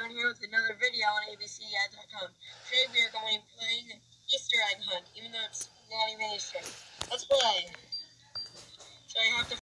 down here with another video on abcad.com. Today we are going to be playing Easter egg hunt, even though it's not even Easter. Let's play. So I have to